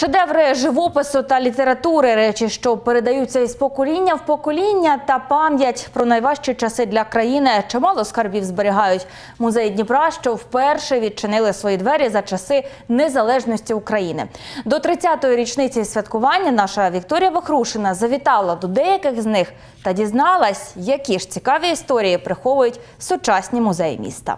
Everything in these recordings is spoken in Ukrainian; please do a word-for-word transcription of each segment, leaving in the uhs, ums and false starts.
Шедеври живопису та літератури – речі, що передаються із покоління в покоління, та пам'ять про найважчі часи для країни чимало скарбів зберігають. Музей Дніпра, що вперше відчинили свої двері за часи незалежності України. До тридцятої річниці святкування наша Вікторія Вахрушина завітала до деяких з них та дізналась, які ж цікаві історії приховують сучасні музеї міста.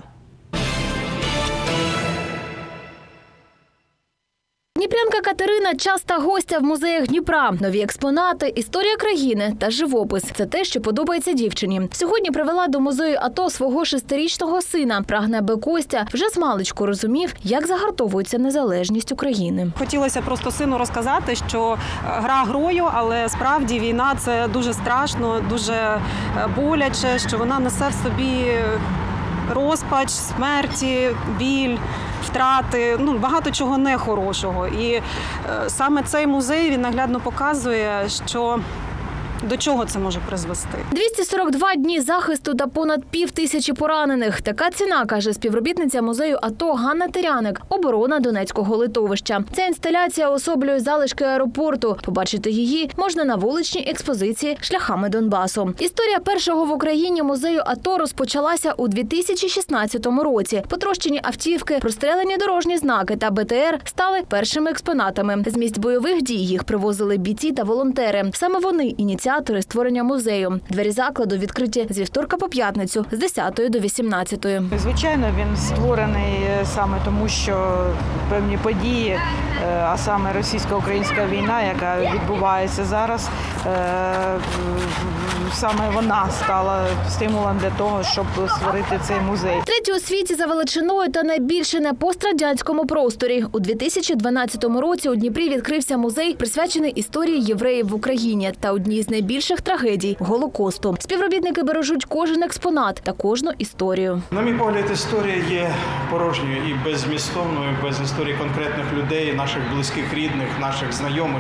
Дніпрянка Катерина – часта гостя в музеях Дніпра. Нові експонати, історія країни та живопис – це те, що подобається дівчині. Сьогодні привела до музею АТО свого шестирічного сина. Прагне, аби Костя вже змалечку розумів, як загартовується незалежність України. Хотілося просто сину розказати, що гра грою, але справді війна – це дуже страшно, дуже боляче, що вона несе в собі розпач, смерті, біль, втрати, ну, багато чого нехорошого. І е, саме цей музей, він наглядно показує, що до чого це може призвести. двісті сорок два дні захисту та понад пів тисячі поранених. Така ціна, каже співробітниця музею АТО Ганна Теряник. Оборона Донецького литовища. Ця інсталяція особлює залишки аеропорту. Побачити її можна на вуличній експозиції «Шляхами Донбасу». Історія першого в Україні музею АТО розпочалася у дві тисячі шістнадцятому році. Потрощені автівки, прострелені дорожні знаки та БТР стали першими експонатами. З місць бойових дій їх привозили бійці та волонтери. Саме вони ініціатори створення музею. Двері закладу відкриті з вівторка по п'ятницю з десятої до вісімнадцятої. Звичайно, він створений саме тому, що певні події, а саме російсько-українська війна, яка відбувається зараз, саме вона стала стимулом для того, щоб створити цей музей. Третій у світі за величиною та найбільше на пострадянському просторі. У дві тисячі дванадцятому році у Дніпрі відкрився музей, присвячений історії євреїв в Україні та одній з найбільших трагедій – Голокосту. Співробітники бережуть кожен експонат та кожну історію. На мій погляд, історія є порожньою і беззмістовною, без історії конкретних людей, наших близьких, рідних, наших знайомих.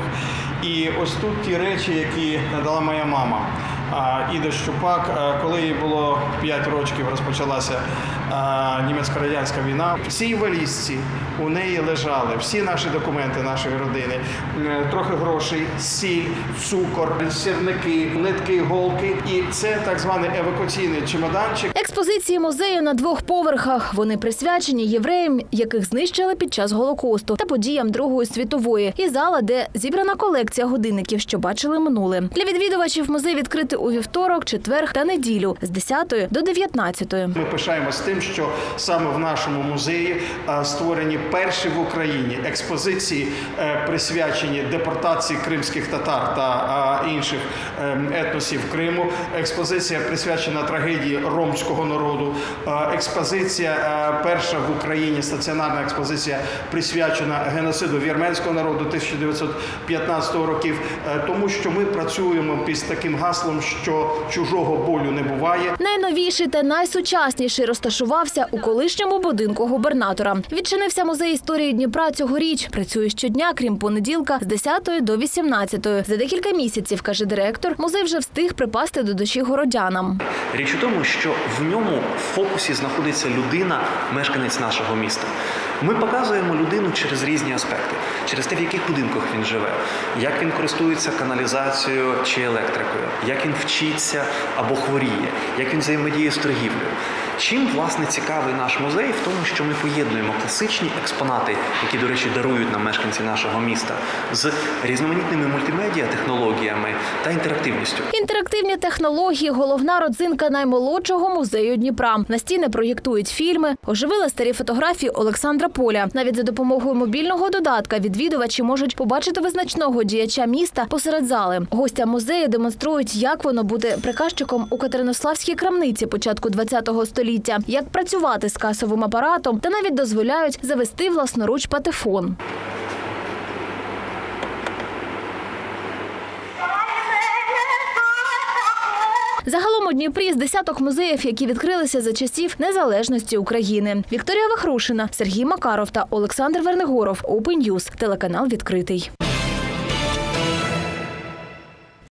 І ось тут ті речі, які надала моя мама. Іда Щупак, коли їй було п'ять років, розпочалася німецько-радянська війна. В цій валізці у неї лежали всі наші документи нашої родини, трохи грошей, сіль, цукор, сірники, нитки, голки. І це так званий евакуаційний чемоданчик. Експозиції музею на двох поверхах. Вони присвячені євреям, яких знищили під час Голокосту, та подіям Другої світової. І зала, де зібрана колекція годинників, що бачили минуле. Для відвідувачів музей відкритий у вівторок, четвер та неділю з десятої до дев'ятнадцятої. Ми пишаємося тим, що саме в нашому музеї створені перші в Україні експозиції, присвячені депортації кримських татар та інших етносів Криму. Експозиція присвячена трагедії ромського народу. Експозиція перша в Україні, стаціонарна експозиція, присвячена геноциду вірменського народу тисяча дев'ятсот п'ятнадцятого років. Тому що ми працюємо під таким гаслом, що чужого болю не буває. Найновіший та найсучасніший розташувався у колишньому будинку губернатора. Відчинився музей історії Дніпра цьогоріч. Працює щодня, крім понеділка, з десятої до вісімнадцятої. За декілька місяців, каже директор, музей вже встиг припасти до душі городянам. Річ у тому, що в ньому в фокусі знаходиться людина, мешканець нашого міста. Ми показуємо людину через різні аспекти. Через те, в яких будинках він живе, як він користується каналізацією чи електрикою, як він вчиться або хворіє, як він взаємодіє з торгівлею. Чим, власне, цікавий наш музей? В тому, що ми поєднуємо класичні експонати, які, до речі, дарують нам мешканці нашого міста, з різноманітними мультимедіа-технологіями та інтерактивністю. Інтерактивні технології – головна родзинка наймолодшого музею Дніпра. На стіни проєктують фільми, оживили старі фотографії Олександра Поля. Навіть за допомогою мобільного додатка відвідувачі можуть побачити визначного діяча міста посеред зали. Гостям музею демонструють, як воно бути приказчиком у Катеринославській крамниці початку ХХ століття, як працювати з касовим апаратом, та навіть дозволяють завести власноруч патефон. Загалом у Дніпрі з десяток музеїв, які відкрилися за часів незалежності України. Вікторія Вахрушина, Сергій Макаров та Олександр Вернигоров. Open News. Телеканал «Відкритий».